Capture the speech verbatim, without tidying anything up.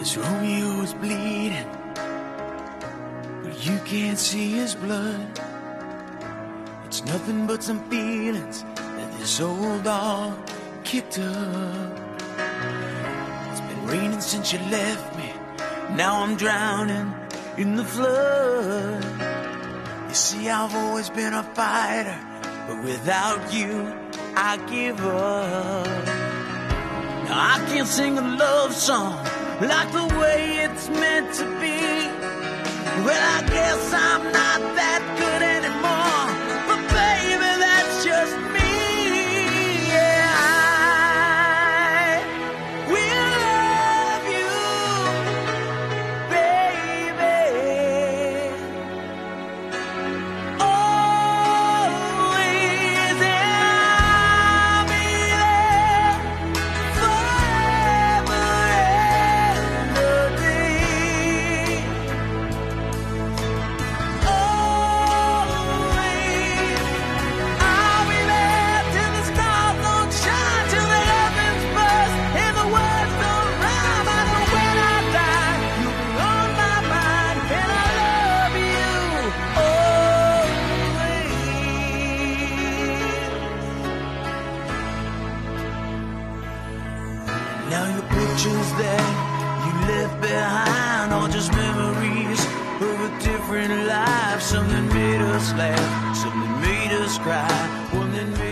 Romeo is bleeding, but you can't see his blood. It's nothing but some feelings that this old dog kicked up. It's been raining since you left me, now I'm drowning in the flood. You see, I've always been a fighter, but without you, I give up. Now I can't sing a love song like the way it's meant to be. Well, I guess I'm not that good anymore, but baby, that's just me. Yeah, I will love you, baby, always, and I'll be there forever and a day. Always, I'll be there till the stars don't shine, till the heavens burst and the words don't rhyme. I know when I die, you'll be on my mind, and I love you always. Now your pictures that you left behind are just memories of a different life. Some that made us laugh, some that made us cry, one that made